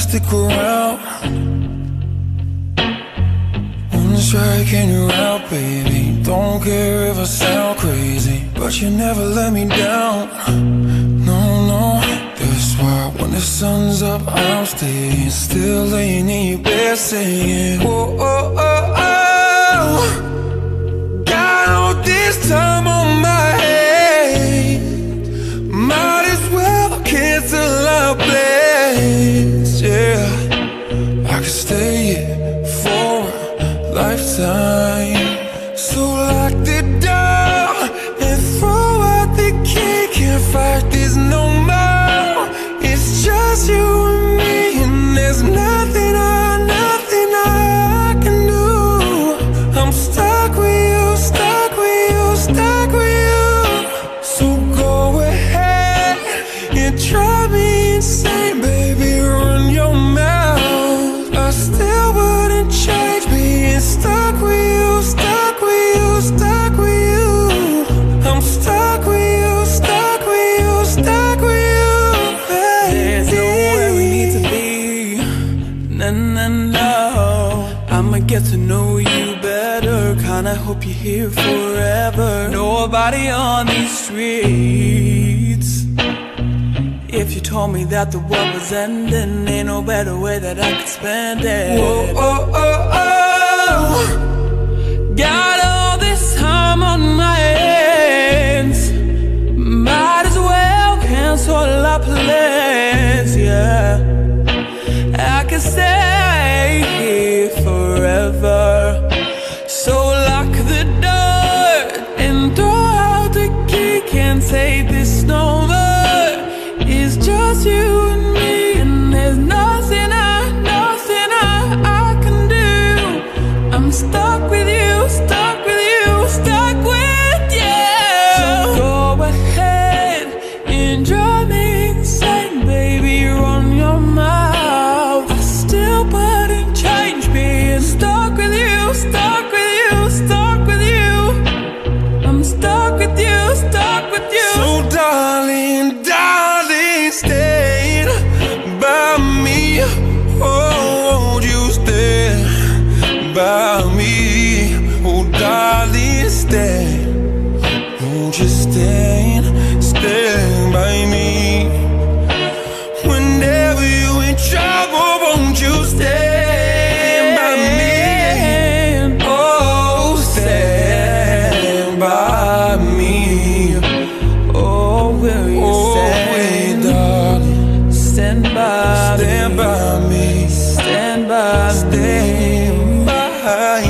stick around. One strike and you're out, baby. Don't care if I sound crazy, but you never let me down. No, no, that's why when the sun's up, I'm staying. Still laying in your bed singing, oh, oh, oh, oh. Got all this time on my hands, might as well cancel our plans, yeah. I could stay here for a lifetime. So lock the door and throw out the key. Can't fight this no more. It's just you and me, and there's nothing I can do. I'm stuck with you, stuck with you, stuck with you. So go ahead and drive me insane, baby, run your mouth. I still wouldn't change being stuck with you, stuck with you, stuck with you. I'm stuck with you, stuck with you, stuck with you, baby. There's nowhere we need to be, no, no, no. I'ma get to know you better, kinda hope you're here forever. Nobody on these streets. If you told me that the world was ending, ain't no better way that I could spend it. Oh, oh, oh, oh. Got all this time on my hands, might as well cancel our plans, yeah. I can stay here forever. So lock the door and throw out the key. Can't take this no more. It's just you and me, and there's nothing I can do. I'm stuck with you, stuck with you, stuck with you. So go ahead and drive me insane, baby, run your mouth. I still wouldn't change being stuck with you, stuck with you, stuck with you. I'm stuck with you, stuck with you. So darling, darling, stay by me. Oh, won't you stay by me? Oh, darling, stay. Won't you stand by me? Whenever you in trouble, won't you stand by me? Oh, stand by me. Oh, will you stand, darling, stand by stand me, by me, stand by me. stand by